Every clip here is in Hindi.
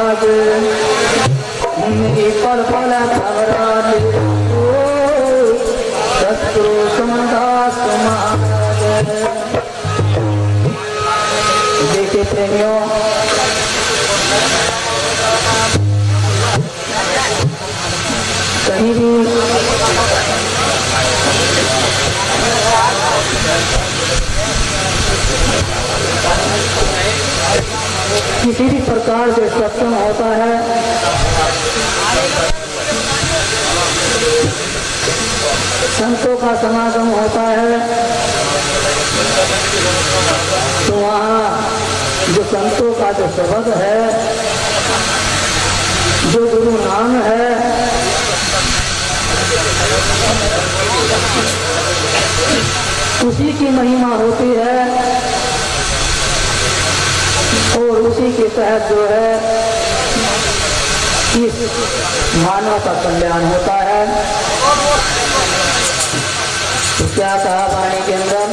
समाज मेरी पल पल घबराते शत्रु समदास समाज। देखिए प्रेमियों, कहीं भी किसी भी प्रकार से सत्संग होता है संतों का समागम होता है तो वहाँ जो संतों का जो शब्द है, जो गुरु नाम है, उसी की महिमा होती है और उसी के तहत जो है इस मानव का कल्याण होता है। तो क्या कहा वाणी के अंदर,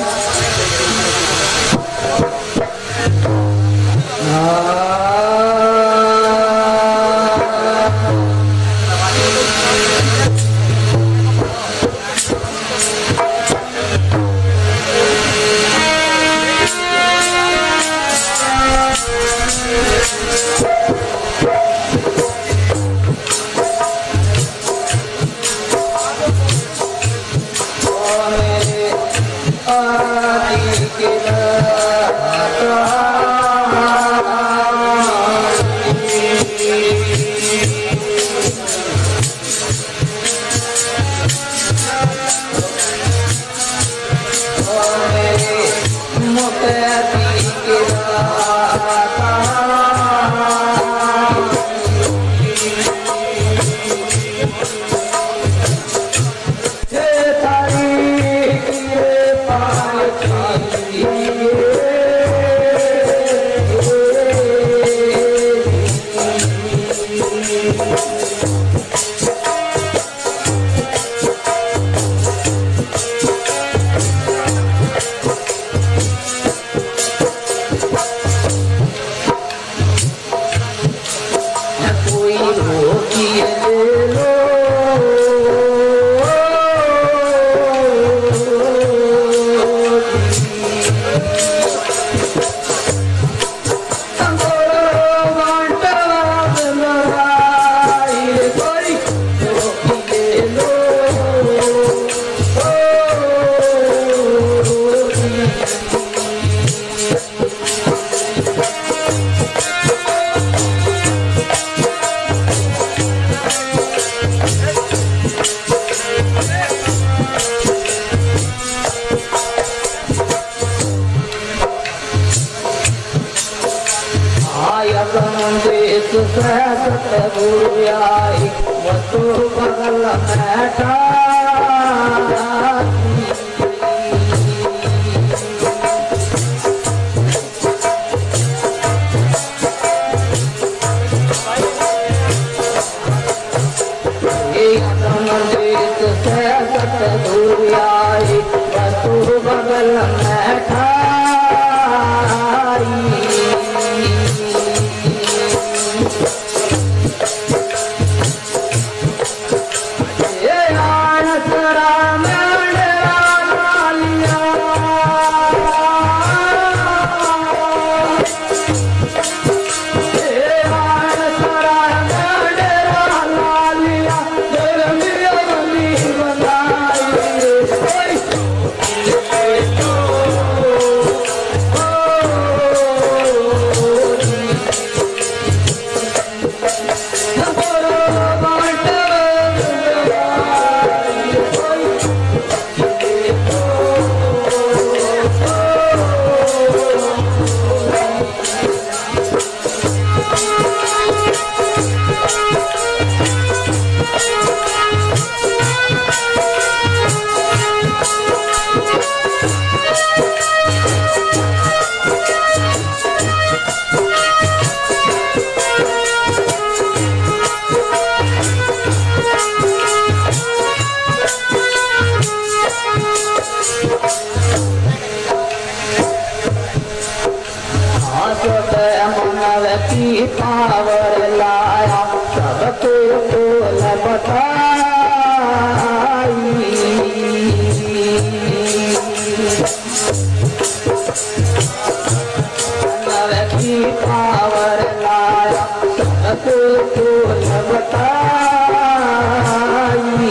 राम पावर लाया सबके बोल बताई नव की पावर लाया सबके बोल बताई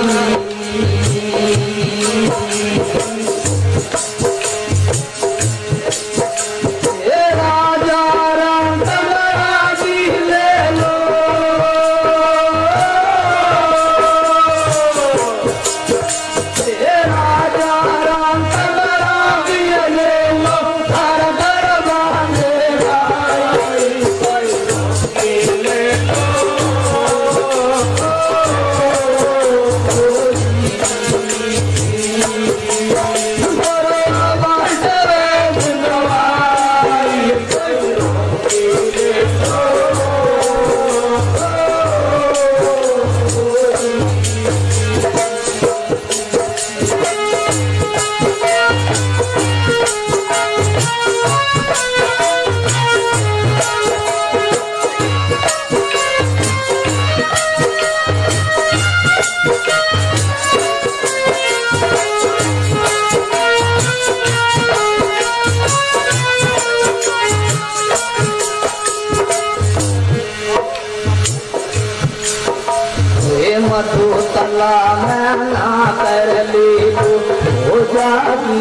मधुतला में ना कर ले हो जागी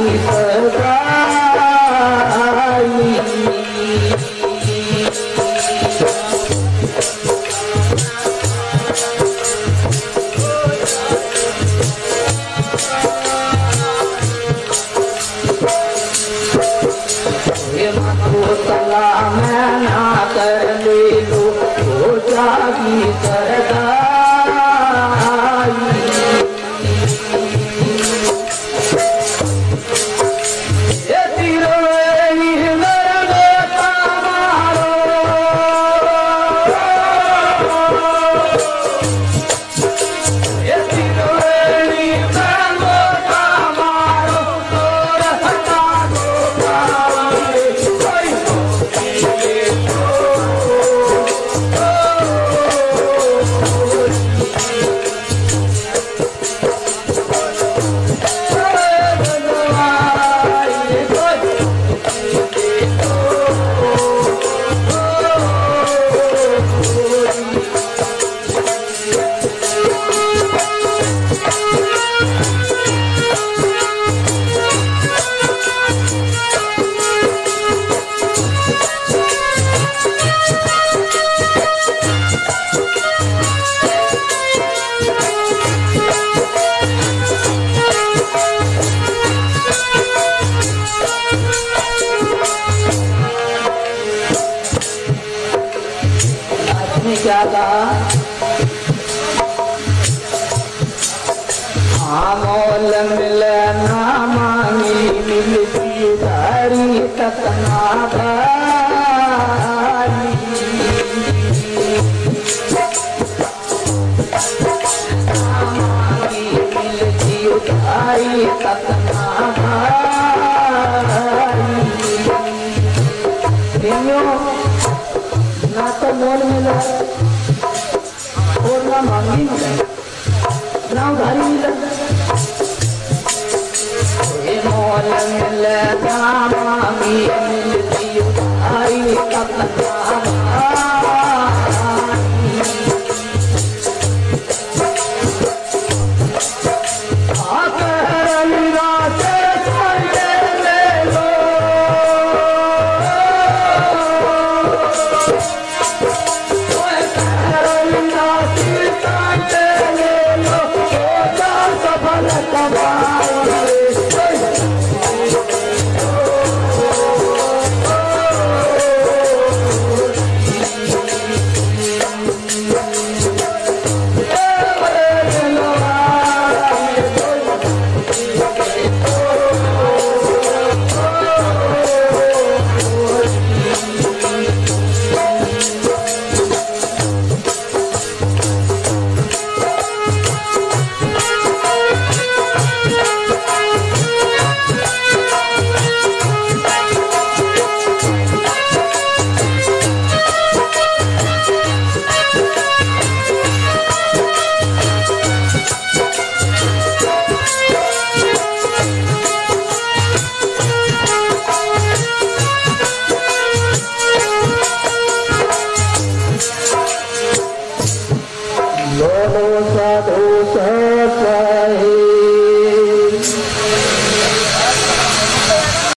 सगाई मधुतला में ना कर ले हो जागी सगाई क्या कहा मोल मिल ना मांगी मिलती उधारी तक ना भारी मांगी मिलती उधारी तक ना भारी ना तो मोल मिला और ना मांगी मिला ना उधारी मिला मोल मिला ना मांगी